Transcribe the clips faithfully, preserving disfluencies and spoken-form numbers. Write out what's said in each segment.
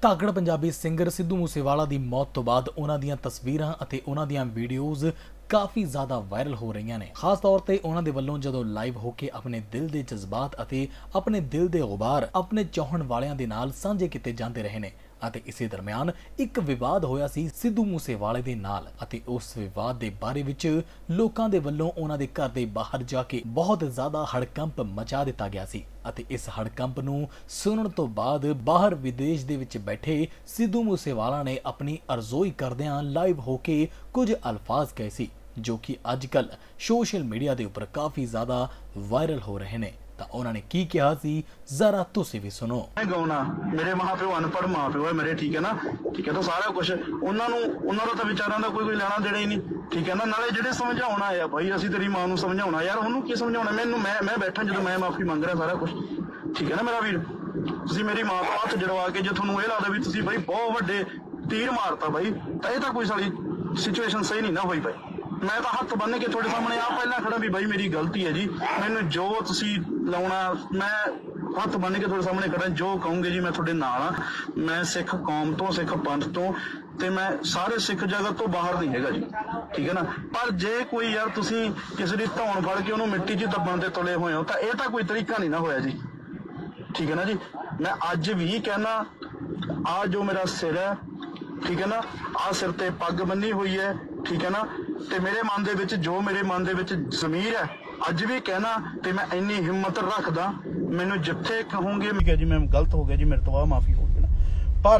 ਤਾਗੜ Punjabi singer Sidhu Moosewala ਦੀ ਮੌਤ ਤੋਂ ਬਾਅਦ ਉਹਨਾਂ ਦੀਆਂ ਤਸਵੀਰਾਂ ਅਤੇ ਉਹਨਾਂ ਦੀਆਂ ਵੀਡੀਓਜ਼ ਕਾਫੀ ਜ਼ਿਆਦਾ ਵਾਇਰਲ ਹੋ ਰਹੀਆਂ ਨੇ। ਖਾਸ ਤੌਰ ਤੇ ਉਹਨਾਂ ਦੇ ਵੱਲੋਂ ਜਦੋਂ ਲਾਈਵ ਹੋ ਕੇ ਆਪਣੇ ਦਿਲ ਦੇ ਜਜ਼ਬਾਤ ਅਤੇ ਆਪਣੇ ਦਿਲ ਦੇ ਗੁਬਾਰ ਆਪਣੇ ਚਾਹਣ ਵਾਲਿਆਂ ਦੇ ਨਾਲ ਸਾਂਝੇ ਕੀਤੇ ਜਾਂਦੇ ਰਹੇ ਨੇ। ਅਤੇ ਇਸੇ ਦਰਮਿਆਨ ਇੱਕ ਵਿਵਾਦ ਹੋਇਆ ਸੀ ਸਿੱਧੂ ਮੂਸੇਵਾਲੇ ਦੇ ਨਾਲ ਅਤੇ ਉਸ ਵਿਵਾਦ ਦੇ ਬਾਰੇ ਵਿੱਚ ਲੋਕਾਂ ਦੇ ਵੱਲੋਂ ਉਹਨਾਂ ਦੇ ਘਰ ਦੇ ਬਾਹਰ ਜਾ ਕੇ ਬਹੁਤ ਜ਼ਿਆਦਾ ਹੜਕੰਪ ਮਚਾ ਦਿੱਤਾ ਗਿਆ ਸੀ। ਅਤੇ ਇਸ ਹੜਕੰਪ ਨੂੰ ਸੁਣਨ ਤੋਂ ਬਾਅਦ ਬਾਹਰ ਵਿਦੇਸ਼ ਦੇ ਵਿੱਚ ਬੈਠੇ ਸਿੱਧੂ ਮੂਸੇਵਾਲਾ ਨੇ ਆਪਣੀ ਅਰਜ਼ੋਈ ਕਰਦਿਆਂ ਲਾਈਵ ਹੋ ਕੇ ਕੁਝ ਅਲਫਾਜ਼ ਕਹੇ ਸੀ ਜੋ ਕਿ ਅੱਜ ਕੱਲ ਸੋਸ਼ਲ ਮੀਡੀਆ ਦੇ ਉੱਪਰ ਕਾਫੀ ਜ਼ਿਆਦਾ ਵਾਇਰਲ ਹੋ ਰਹੇ ਨੇ। ਤਾਂ ਉਹਨਾਂ ਨੇ ਕੀ ਕਿਹਾ ਸੀ ਜ਼ਰਾ ਤੁਸੀਂ ਵੀ ਸੁਣੋ। मैं गाउना मेरे मां प्यो अनपढ़ मां प्यो है मेरे, ठीक है ना, ठीक है। तो सारा कुछ उन्होंने उन्होंने तो विचारों का कोई कोई लेना देना ही नहीं, ठीक है ना। नाले जेडे समझाउणा है भाई असीं तेरी मां नूं समझाउणा, यार उन्होंने की समझाउणा, मैनूं मैं मैं बैठा जो मैं माफी मंग रहा सारा कुछ, ठीक है ना मेरा वीर। तुसीं मेरी मां को हथ जड़वा के जो तुहानूं इह लगदा भी तुसीं भाई बहुत वड्डे तीर मारता भाई, तो यह तो कोई सारी सिचुएशन सही नहीं ना होई भाई। मैं तो हथ बन के थोड़े सामने आ पहला खड़ा भी भाई मेरी गलती है जी, मैनू जो तुसी लाउणा मैं हथ बन के थोड़े सामने खड़ा, जो कहूँगे जी मैं थोड़े नाल हाँ। मैं सिख कौम तो सिख पंथ तो ते मैं सारे सिख जगत तो बाहर नहीं हैगा जी, ठीक है ना। पर जे कोई यार तुसी किसी की धौन फड़ के उन्होंने मिट्टी च दबण ते तुले होए हो तो यह तो कोई तरीका नहीं ना होया जी, ठीक है ना जी। मैं अज भी कहना आ जो मेरा सिर है, ठीक है ना, आ सिर ते पग बनी हुई है, ठीक है ना, ते मेरे मन दे विच जो मेरे मन दे विच ज़मीर है अज भी कहना ते मैं इन्नी हिम्मत रखदा, मैनू जिथे कहूंगे जी मैं गलत हो गया जी, मेरे तो आ माफी हो गई, पर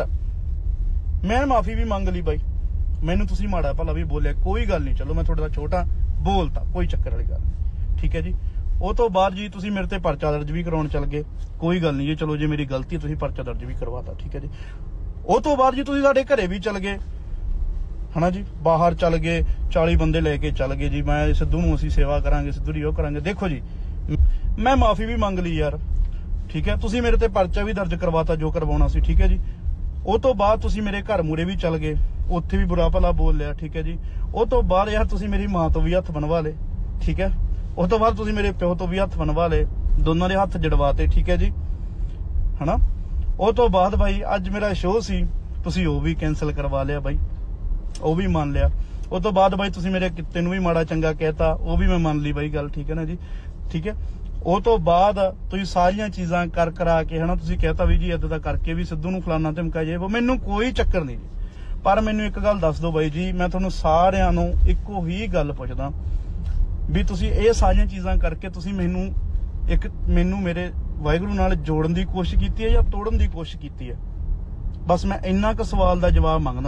मैं माफी भी मंग ली भाई। मैनू तुसी माड़ा भला भी बोलिया कोई गल नहीं, चलो मैं थोड़ा छोटा बोलता, कोई चक्कर वाली गल नहीं, ठीक है जी। ਉਹ ਤੋਂ ਬਾਅਦ ਜੀ ਤੁਸੀਂ ਮੇਰੇ ਤੇ ਪਰਚਾ ਦਰਜ ਵੀ ਕਰਾਉਣ ਚੱਲ ਗਏ, ਕੋਈ ਗੱਲ ਨਹੀਂ ਜੀ, ਚਲੋ ਜੇ ਮੇਰੀ ਗਲਤੀ ਤੁਸੀਂ ਪਰਚਾ ਦਰਜ ਵੀ ਕਰਵਾਤਾ, ਠੀਕ ਹੈ ਜੀ। ਉਹ ਤੋਂ ਬਾਅਦ ਜੀ ਤੁਸੀਂ ਸਾਡੇ ਘਰੇ ਵੀ ਚੱਲ ਗਏ ਹਨਾ ਜੀ, ਬਾਹਰ ਚੱਲ ਗਏ, ਚਾਲੀ ਬੰਦੇ ਲੈ ਕੇ ਚੱਲ ਗਏ ਜੀ, ਮੈਂ ਸਿੱਧੂ ਨੂੰ ਅਸੀਂ ਸੇਵਾ ਕਰਾਂਗੇ, ਸਿੱਧੂ ਦੀ ਉਹ ਕਰਾਂਗੇ। ਦੇਖੋ ਜੀ ਮੈਂ ਮਾਫੀ ਵੀ ਮੰਗ ਲਈ ਯਾਰ, ਠੀਕ ਹੈ, ਤੁਸੀਂ ਮੇਰੇ ਤੇ ਪਰਚਾ ਵੀ ਦਰਜ ਕਰਵਾਤਾ ਜੋ ਕਰਵਾਉਣਾ ਸੀ, ਠੀਕ ਹੈ ਜੀ। ਉਹ ਤੋਂ ਬਾਅਦ ਤੁਸੀਂ ਮੇਰੇ ਘਰ ਮੂਰੇ ਵੀ ਚੱਲ ਗਏ, ਉੱਥੇ ਵੀ ਬੁਰਾ ਭਲਾ ਬੋਲ ਲਿਆ, ਠੀਕ ਹੈ ਜੀ। ਉਹ ਤੋਂ ਬਾਅਦ ਯਾਰ ਤੁਸੀਂ ਮੇਰੀ ਮਾਂ ਤੋਂ ਵੀ ਹੱਥ ਬਣਵਾ ਲਏ, ਠੀਕ ਹੈ। ਉਸ ਤੋਂ ਬਾਅਦ ਤੁਸੀਂ ਮੇਰੇ ਪਿਓ ਤੋਂ ਵੀ ਹੱਥ ਬਣਵਾ ਲਏ, ਦੋਨਾਂ ਦੇ ਹੱਥ ਜੜਵਾਤੇ, ਠੀਕ ਹੈ ਜੀ, ਹਨਾ। ਉਹ ਤੋਂ ਬਾਅਦ ਬਾਈ ਅੱਜ ਮੇਰਾ ਸ਼ੋਅ ਸੀ, ਤੁਸੀਂ ਉਹ ਵੀ ਕੈਂਸਲ ਕਰਵਾ ਲਿਆ ਬਾਈ, ਉਹ ਵੀ ਮੰਨ ਲਿਆ। ਉਹ ਤੋਂ ਬਾਅਦ ਬਾਈ ਤੁਸੀਂ ਮੇਰੇ ਕਿੱਤੇ ਨੂੰ ਵੀ ਮਾੜਾ ਚੰਗਾ ਕਹਿਤਾ, ਉਹ ਵੀ ਮੈਂ ਮੰਨ ਲਈ ਬਾਈ ਗੱਲ, ਠੀਕ ਹੈ ਨਾ ਜੀ, ਠੀਕ ਹੈ। ਉਹ ਤੋਂ ਬਾਅਦ ਤੁਸੀਂ ਸਾਰੀਆਂ ਚੀਜ਼ਾਂ ਕਰ ਕਰਾ ਕੇ ਹਨਾ ਤੁਸੀਂ ਕਹਿਤਾ ਵੀ ਜੀ ਏਦਾਂ ਦਾ ਕਰਕੇ ਵੀ ਸਿੱਧੂ ਨੂੰ ਫਲਾਨਾ ਧਮਕਾ ਜੇ, ਮੈਨੂੰ ਕੋਈ ਚੱਕਰ ਨਹੀਂ ਜੀ। ਪਰ ਮੈਨੂੰ ਇੱਕ ਗੱਲ ਦੱਸ ਦਿਓ ਬਾਈ ਜੀ, ਮੈਂ ਤੁਹਾਨੂੰ ਸਾਰਿਆਂ ਨੂੰ ਇੱਕੋ ਹੀ ਗੱਲ ਪੁੱਛਦਾ ਵੀ ਤੁਸੀਂ ਇਹ ਸਾਰੀਆਂ ਚੀਜ਼ਾਂ ਕਰਕੇ ਤੁਸੀਂ ਮੈਨੂੰ ਇੱਕ ਮੈਨੂੰ ਮੇਰੇ ਵਾਹਿਗੁਰੂ ਨਾਲ ਜੋੜਨ ਦੀ ਕੋਸ਼ਿਸ਼ ਕੀਤੀ ਹੈ ਜਾਂ ਤੋੜਨ ਦੀ ਕੋਸ਼ਿਸ਼ ਕੀਤੀ ਹੈ? ਬਸ ਮੈਂ ਇੰਨਾ ਕੁ ਸਵਾਲ ਦਾ ਜਵਾਬ ਮੰਗਦਾ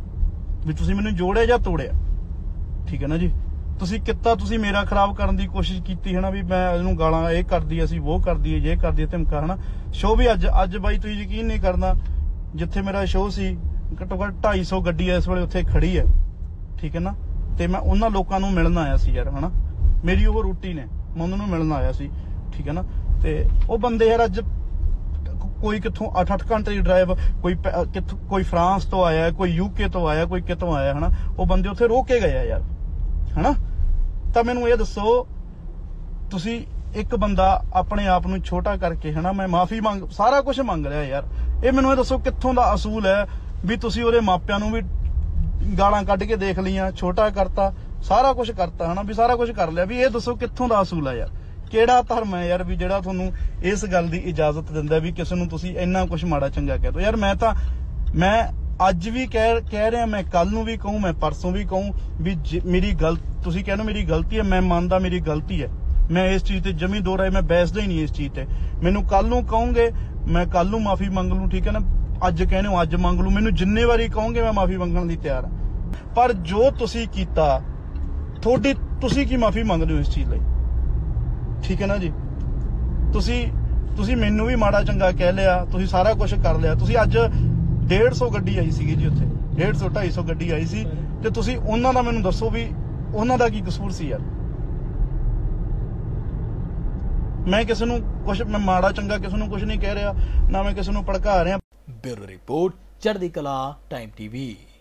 ਵੀ ਤੁਸੀਂ ਮੈਨੂੰ ਜੋੜਿਆ ਜਾਂ ਤੋੜਿਆ, ਠੀਕ ਹੈ ਨਾ ਜੀ। ਤੁਸੀਂ ਕਿੱਤਾ ਤੁਸੀਂ ਮੇਰਾ ਖਰਾਬ ਕਰਨ ਦੀ ਕੋਸ਼ਿਸ਼ ਕੀਤੀ ਹੈ ਨਾ, ਵੀ ਮੈਂ ਇਹਨੂੰ ਗਾਲਾਂ ਇਹ ਕਰਦੀ ਅਸੀਂ ਉਹ ਕਰਦੀ ਜੇ ਕਰਦੀ ਧਮਕਾ ਹਨਾ। ਸ਼ੋਅ ਵੀ ਅੱਜ ਅੱਜ ਬਾਈ ਤੁਸੀਂ ਯਕੀਨ ਨਹੀਂ ਕਰਨਾ, ਜਿੱਥੇ ਮੇਰਾ ਸ਼ੋਅ ਸੀ ਘੱਟੋ ਘੱਟ ਢਾਈ ਸੌ ਗੱਡੀ ਇਸ ਵੇਲੇ ਉੱਥੇ ਖੜੀ ਹੈ, ਠੀਕ ਹੈ ਨਾ। ਤੇ ਮੈਂ ਉਹਨਾਂ ਲੋਕਾਂ ਨੂੰ ਮਿਲਣ ਆਇਆ ਸੀ ਯਾਰ ਹਨਾ, ਮੇਰੀ ਉਹ ਰੂਟੀਨ ਹੈ, ਮੈਂ ਉਹਨਾਂ ਨੂੰ ਮਿਲਣ ਆਇਆ ਸੀ, ਠੀਕ ਹੈ ਨਾ। ਤੇ ਉਹ ਬੰਦੇ ਯਾਰ ਅੱਜ ਕੋਈ ਕਿੱਥੋਂ ਅੱਠ ਅੱਠ ਘੰਟੇ ਦੀ ਡਰਾਈਵ, ਕੋਈ ਕਿੱਥੋਂ ਕੋਈ ਫਰਾਂਸ ਤੋਂ ਆਇਆ, ਕੋਈ ਯੂਕੇ ਤੋਂ ਆਇਆ, ਕੋਈ ਕਿਤੋਂ ਆਇਆ ਹਨਾ, ਉਹ ਬੰਦੇ ਉੱਥੇ ਰੋਕ ਕੇ ਗਏ ਆ ਯਾਰ ਹਨਾ। ਤਾਂ ਮੈਨੂੰ ਇਹ ਦੱਸੋ, ਤੁਸੀਂ ਇੱਕ ਬੰਦਾ ਆਪਣੇ ਆਪ ਨੂੰ ਛੋਟਾ ਕਰਕੇ ਹਨਾ, ਮੈਂ ਮਾਫੀ ਮੰਗ ਸਾਰਾ ਕੁਝ ਮੰਗ ਲਿਆ ਯਾਰ, ਇਹ ਮੈਨੂੰ ਇਹ ਦੱਸੋ ਕਿੱਥੋਂ ਦਾ ਅਸੂਲ ਹੈ ਵੀ ਤੁਸੀਂ ਉਹਦੇ ਮਾਪਿਆਂ ਨੂੰ ਵੀ ਗਾਲਾਂ ਕੱਢ ਕੇ ਦੇਖ ਲਈਆਂ, ਛੋਟਾ ਕਰਤਾ, ਸਾਰਾ ਕੁਝ ਕਰਤਾ ਹਨਾ, ਵੀ ਸਾਰਾ ਕੁਝ ਕਰ ਲਿਆ, ਵੀ ਇਹ ਦੱਸੋ ਕਿੱਥੋਂ ਦਾ ਅਸੂਲ ਹੈ ਯਾਰ, ਕਿਹੜਾ ਧਰਮ ਹੈ ਯਾਰ ਵੀ ਜਿਹੜਾ ਤੁਹਾਨੂੰ ਇਸ ਗੱਲ ਦੀ ਇਜਾਜ਼ਤ ਦਿੰਦਾ ਵੀ ਕਿਸੇ ਨੂੰ ਤੁਸੀਂ ਇੰਨਾ ਕੁਝ ਮਾੜਾ ਚੰਗਾ ਕਹਿ ਦੋ ਯਾਰ। ਮੈਂ ਤਾਂ ਮੈਂ ਅੱਜ ਵੀ ਕਹਿ ਕਹਿ ਰਿਹਾ, ਮੈਂ ਕੱਲ ਨੂੰ ਵੀ ਕਹੂੰ, ਮੈਂ ਪਰਸੋਂ ਵੀ ਕਹੂੰ ਵੀ ਮੇਰੀ ਗਲਤ, ਤੁਸੀਂ ਕਹਿੰਦੇ ਮੇਰੀ ਗਲਤੀ ਹੈ, ਮੈਂ ਮੰਨਦਾ ਮੇਰੀ ਗਲਤੀ ਹੈ, ਮੈਂ ਇਸ ਚੀਜ਼ ਤੇ ਜਮੀ ਦੋ ਰਾਏ ਮੈਂ ਬਹਿਸਦਾ ਹੀ ਨਹੀਂ ਇਸ ਚੀਜ਼ ਤੇ। ਮੈਨੂੰ ਕੱਲ ਨੂੰ ਕਹੋਗੇ ਮੈਂ ਕੱਲ ਨੂੰ ਮਾਫੀ ਮੰਗ ਲੂੰ, ਠੀਕ ਹੈ ਨਾ। ਅੱਜ ਕਹਿੰਦੇ ਹੋ ਅੱਜ ਮੰਗ ਲੂ, ਮੈਨੂੰ ਜਿੰਨੇ ਵਾਰੀ ਕਹੋਗੇ ਮੈਂ ਮਾਫੀ ਮੰਗਣ ਲਈ ਤਿਆਰ ਹਾਂ। ਪਰ ਜੋ ਤੁਸੀਂ ਕੀਤਾ, ਤੁਹਾਡੀ ਤੁਸੀਂ ਕੀ ਮਾਫੀ ਮੰਗਦੇ ਹੋ ਇਸ ਚੀਜ਼ ਲਈ, ਠੀਕ ਹੈ ਨਾ ਜੀ। ਤੁਸੀਂ ਤੁਸੀਂ ਮੈਨੂੰ ਵੀ ਮਾੜਾ ਚੰਗਾ ਕਹਿ ਲਿਆ, ਤੁਸੀਂ ਸਾਰਾ ਕੁਝ ਕਰ ਲਿਆ। ਤੁਸੀਂ ਅੱਜ ਡੇਢ ਸੌ ਗੱਡੀ ਆਈ ਸੀਗੀ ਜੀ ਉੱਥੇ, ਡੇਢ ਸੌ ਢਾਈ ਸੌ ਗੱਡੀ ਆਈ ਸੀ, ਤੇ ਤੁਸੀਂ ਉਹਨਾਂ ਦਾ ਮੈਨੂੰ ਦੱਸੋ ਵੀ ਉਹਨਾਂ ਦਾ ਕੀ ਕਸੂਰ ਸੀ ਯਾਰ। ਮੈਂ ਕਿਸੇ ਨੂੰ ਕੁਝ ਮੈਂ ਮਾੜਾ ਚੰਗਾ ਕਿਸੇ ਨੂੰ ਕੁਝ ਨਹੀਂ ਕਹਿ ਰਿਹਾ, ਨਾ ਮੈਂ ਕਿਸੇ ਨੂੰ ਭੜਕਾ ਰਿਹਾ। ਬਿਊਰੋ ਰਿਪੋਰਟ, ਚੜ੍ਹਦੀ ਕਲਾ ਟਾਈਮ ਟੀਵੀ।